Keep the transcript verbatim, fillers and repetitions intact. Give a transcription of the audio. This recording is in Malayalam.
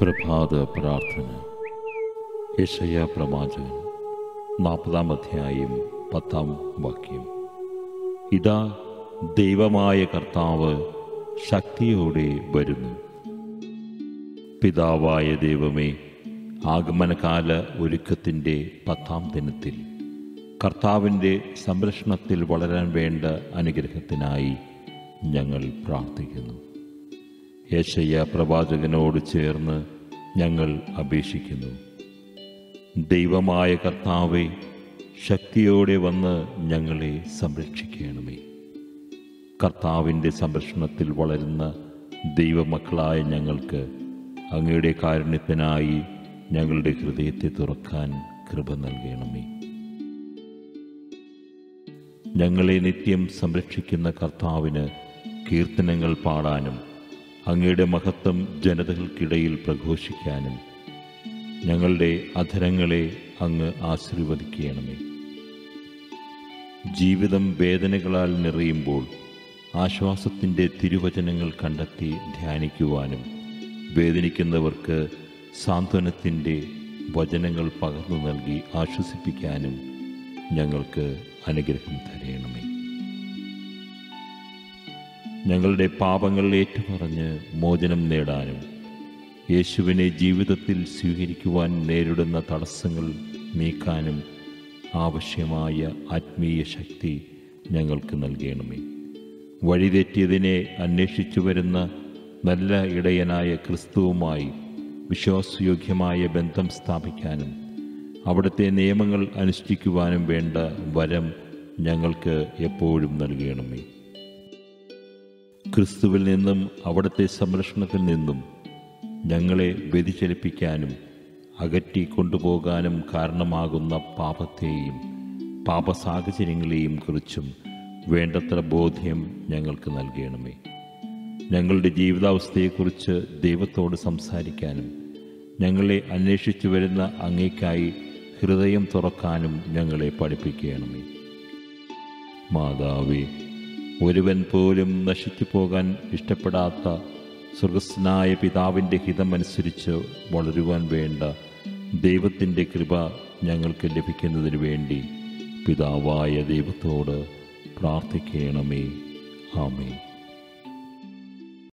പ്രഭാത പ്രാർത്ഥന. യെശയ്യാ പ്രവാചകൻ നാൽപ്പതാം അധ്യായം പത്താം വാക്യം. ഇതാ ദൈവമായ കർത്താവ് ശക്തിയോടെ വരുന്നു. പിതാവായ ദൈവമേ, ആഗമനകാല ഒരുക്കത്തിൻ്റെ പത്താം ദിനത്തിൽ കർത്താവിൻ്റെ സംരക്ഷണത്തിൽ വളരാൻ വേണ്ട അനുഗ്രഹത്തിനായി ഞങ്ങൾ പ്രാർത്ഥിക്കുന്നു. യെശയ്യാ പ്രവാചകനോട് ചേർന്ന് ഞങ്ങൾ അപേക്ഷിക്കുന്നു. ദൈവമായ കർത്താവേ, ശക്തിയോടെ വന്ന് ഞങ്ങളെ സംരക്ഷിക്കണമേ. കർത്താവിൻ്റെ സംരക്ഷണത്തിൽ വളരുന്ന ദൈവമക്കളായ ഞങ്ങൾക്ക് അങ്ങയുടെ കാരുണ്യത്തിനായി ഞങ്ങളുടെ ഹൃദയത്തെ തുറക്കാൻ കൃപ നൽകണമേ. ഞങ്ങളെ നിത്യം സംരക്ഷിക്കുന്ന കർത്താവിന് കീർത്തനങ്ങൾ പാടാനും അങ്ങയുടെ മഹത്വം ജനതകൾക്കിടയിൽ പ്രഘോഷിക്കാനും ഞങ്ങളുടെ അധരങ്ങളെ അങ്ങ് ആശീർവദിക്കണമേ. ജീവിതം വേദനകളാൽ നിറയുമ്പോൾ ആശ്വാസത്തിൻ്റെ തിരുവചനങ്ങൾ കണ്ടെത്തി ധ്യാനിക്കുവാനും വേദനിക്കുന്നവർക്ക് സാന്ത്വനത്തിൻ്റെ വചനങ്ങൾ പകർന്നു നൽകി ആശ്വസിപ്പിക്കാനും ഞങ്ങൾക്ക് അനുഗ്രഹം തരയണമേ. ഞങ്ങളുടെ പാപങ്ങൾ ഏറ്റുപറഞ്ഞ് മോചനം നേടാനും യേശുവിനെ ജീവിതത്തിൽ സ്വീകരിക്കുവാൻ നേരിടുന്ന തടസ്സങ്ങൾ നീക്കാനും ആവശ്യമായ ആത്മീയ ശക്തി ഞങ്ങൾക്ക് നൽകണമേ. വഴിതെറ്റിയതിനെ അന്വേഷിച്ചു വരുന്ന നല്ല ഇടയനായ ക്രിസ്തുവുമായി വിശ്വാസയോഗ്യമായ ബന്ധം സ്ഥാപിക്കാനും അവിടുത്തെ നിയമങ്ങൾ അനുഷ്ഠിക്കുവാനും വേണ്ട വരം ഞങ്ങൾക്ക് എപ്പോഴും നൽകണമേ. ക്രിസ്തുവിൽ നിന്നും അവിടുത്തെ സംരക്ഷണത്തിൽ നിന്നും ഞങ്ങളെ വ്യതിചലിപ്പിക്കാനും അകറ്റി കൊണ്ടുപോകാനും കാരണമാകുന്ന പാപത്തെയും പാപസാഹചര്യങ്ങളെയും കുറിച്ചും വേണ്ടത്ര ബോധ്യം ഞങ്ങൾക്ക് നൽകണമേ. ഞങ്ങളുടെ ജീവിതാവസ്ഥയെക്കുറിച്ച് ദൈവത്തോട് സംസാരിക്കാനും ഞങ്ങളെ അന്വേഷിച്ചു വരുന്ന അങ്ങേക്കായി ഹൃദയം തുറക്കാനും ഞങ്ങളെ പഠിപ്പിക്കണമേ. മാതാവേ, ഒരുവൻ പോലും നശിച്ചു പോകാൻ ഇഷ്ടപ്പെടാത്ത സ്വർഗസ്ഥനായ പിതാവിൻ്റെ ഹിതമനുസരിച്ച് വളരുവാൻ വേണ്ട ദൈവത്തിൻ്റെ കൃപ ഞങ്ങൾക്ക് ലഭിക്കുന്നതിന് വേണ്ടി പിതാവായ ദൈവത്തോട് പ്രാർത്ഥിക്കണമേ. ആമേൻ.